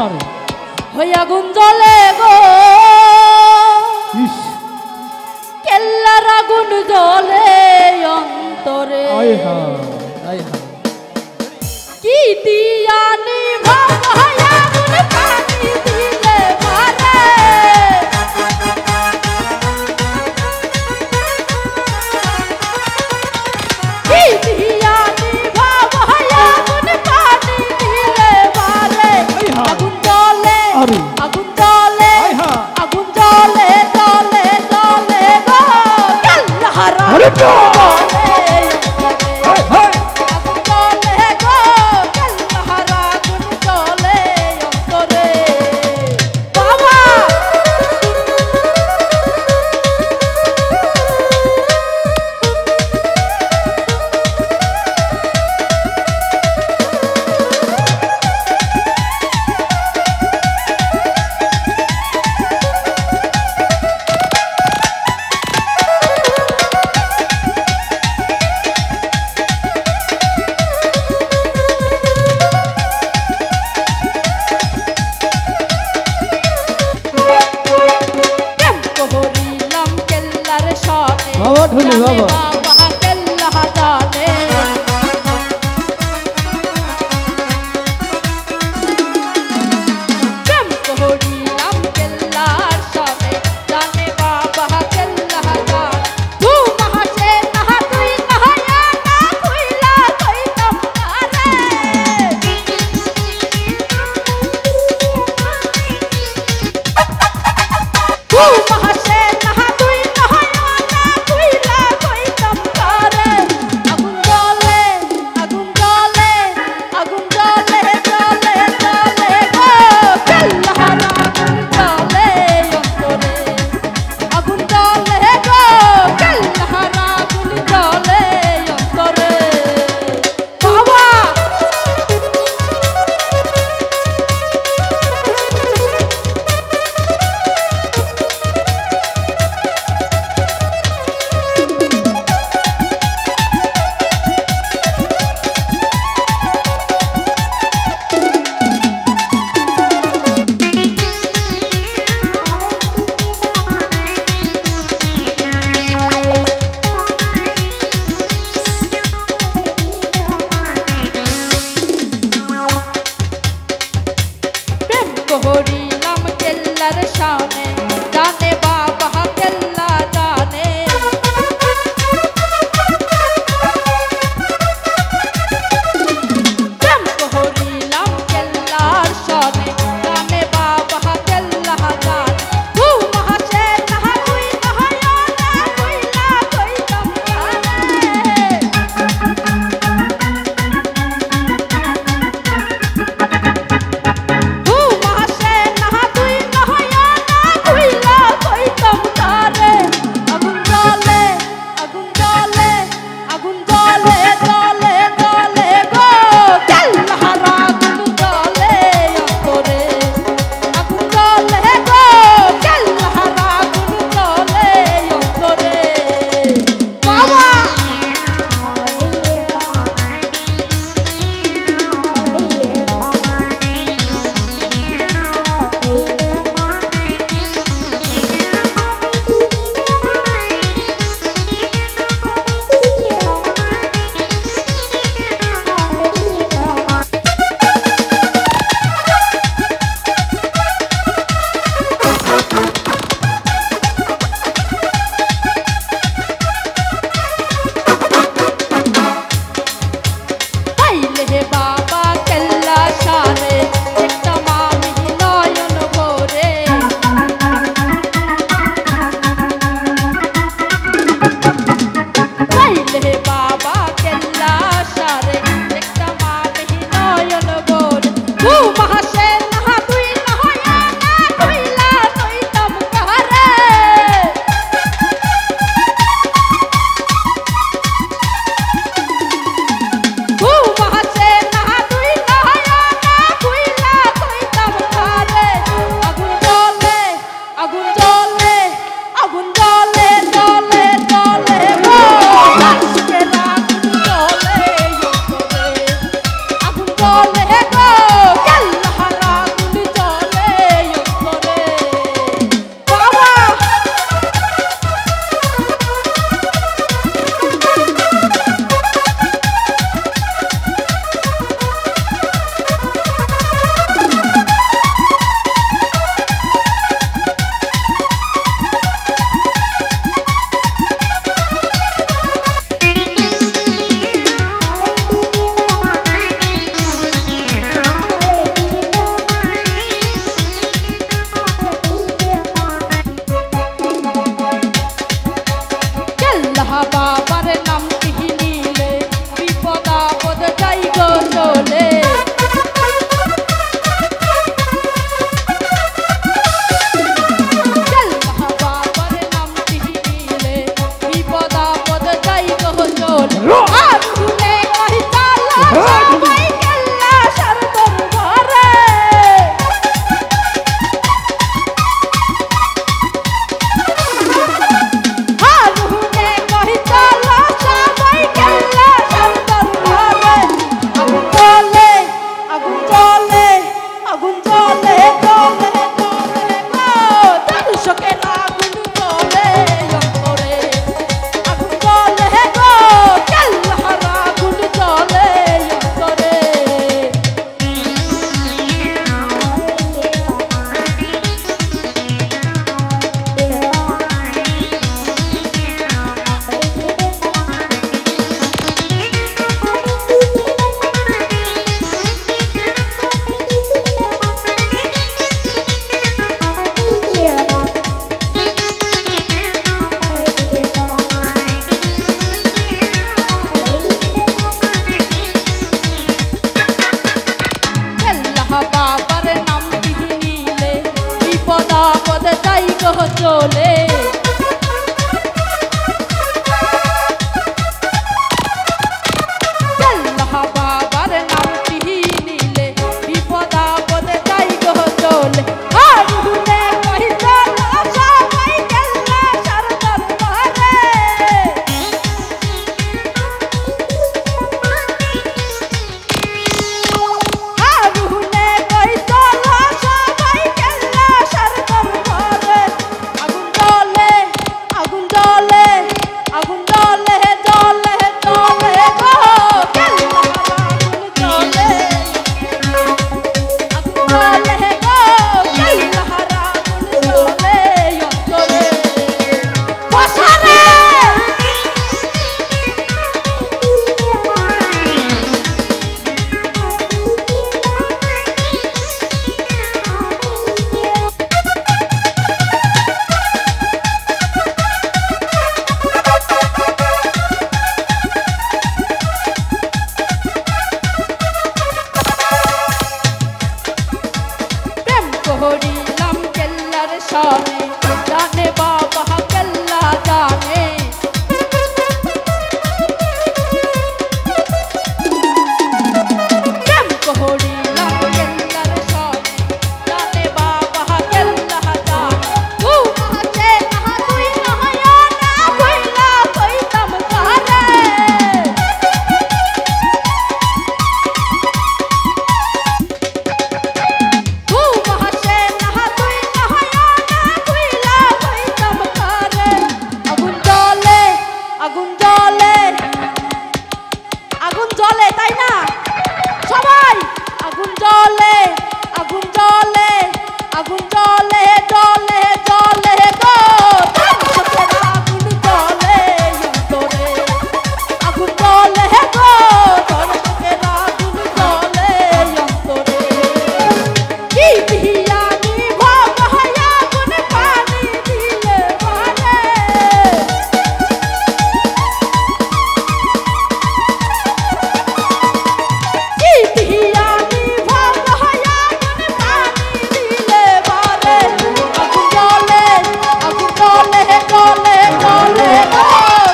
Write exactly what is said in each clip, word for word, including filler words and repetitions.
সারে হইয়া গুন জ্বলে গো কেল্লার আগুন জ্বলে অন্তরে কি দিয়ানি ভাইয়া গুন পানি দিলে মারে কি দিয়ানি ভাইয়া গুন পানি দিলে মারে আগুন জ্বলে আগুন জ্বলে আগুন জ্বলে জ্বলে জ্বলে গো কেল্লাহারা আগুন জ্বলে গো কেল্লাহারা জ্বলে আগুন জ্বলে আগুন জ্বলে জ্বলে জ্বলে গো চোখের আগুন জ্বলে অন্তরে আগুন জ্বলে গো চোখের আগুন জ্বলে অন্তরে কি দিয়া নিভাব হয় আগুন পানি দিলে পারে কি দিয়া নিভাব হয় আগুন পানি দিলে পারে আগুন জ্বলে আগুন জ্বলে জ্বলে জ্বলে গো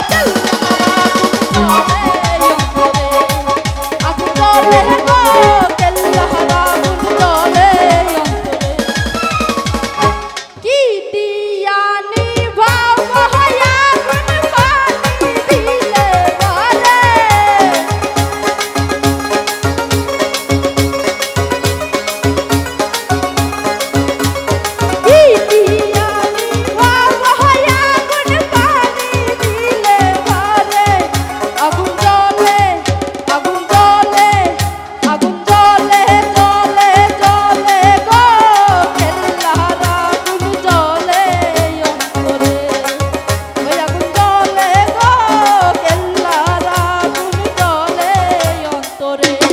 আগুন জ্বলে গো তেল্লাহার আগুন জ্বলে অন্তরে কি দিয়া নিভাব হয় আগুন পানি দিলে পারে কি দিয়া নিভাব হয় আগুন পানি দিলে পারে আগুন জ্বলে আগুন জ্বলে আগুন জ্বলে জ্বলে জ্বলে গো কেল্লার আগুন জ্বলে অন্তরে ওই আগুন জ্বলে গো কেল্লার আগুন জ্বলে অন্তরে